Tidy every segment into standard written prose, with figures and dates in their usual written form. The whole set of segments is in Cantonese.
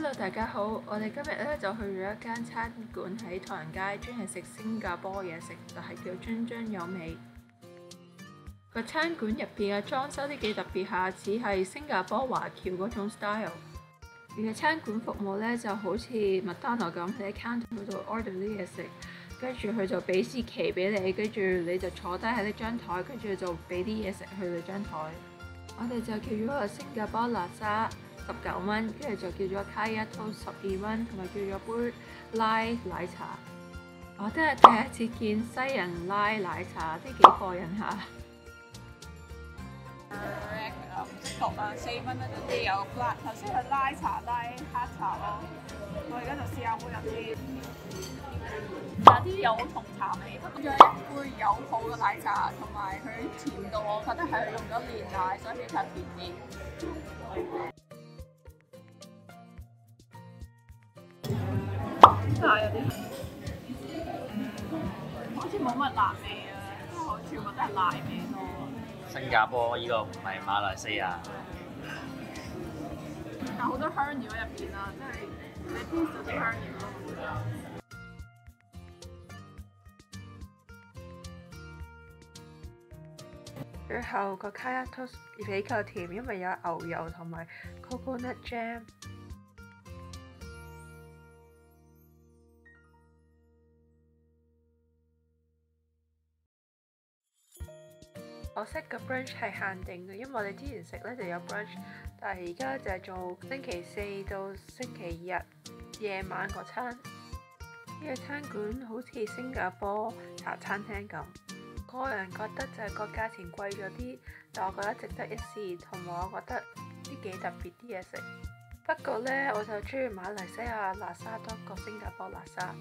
Hello， 大家好，我哋今日咧就去咗一間餐館喺唐人街，專係食新加坡嘢食，就係叫津津有味。個餐館入邊嘅裝修都幾特別下，似係新加坡華僑嗰種 style。而嘅餐館服務咧就好似麥當勞咁，你喺 counter 嗰度 order 啲嘢食，跟住佢就俾支旗俾你，跟住你就坐低喺呢張台，跟住就俾啲嘢食去你張台。我哋就叫咗個新加坡Laksa $19，跟住就叫咗卡一toast $12，同埋叫咗杯拉奶茶。我都係第一次見西人拉奶茶，都幾過癮下。 唔識讀啊，4蚊啦，跟住有拉，頭先係拉茶拉黑茶咯。我而家就試下杯入先，有啲有重茶味，咁樣一杯有泡嘅奶茶，同埋佢甜度，我覺得係用咗煉奶，所以比較甜啲。但係有啲好似冇乜辣味啊，我全部都係奶味多。 新加坡呢個唔係馬來西亞， 但好多香料喺入邊啊，即係你 taste 到啲香料咯。 最後個卡一 toast 比較甜，因為有牛油同埋 coconut jam。可惜個 brunch 係限定嘅，因為我哋之前食咧就有 brunch， 但係而家就係做星期四到星期日夜晚嗰餐。呢個餐館好似新加坡茶餐廳咁，個人覺得就係個價錢貴咗啲，但我覺得值得一試，同埋我覺得啲幾特別啲嘢食。不過咧，我就中意馬來西亞辣沙多過新加坡辣沙。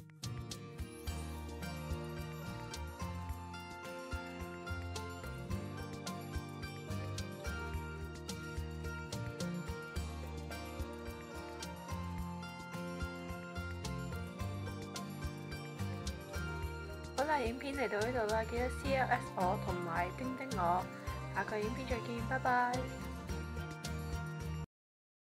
好啦，影片嚟到呢度啦，記得 CLS 我同埋叮叮我，下個影片再見，拜拜。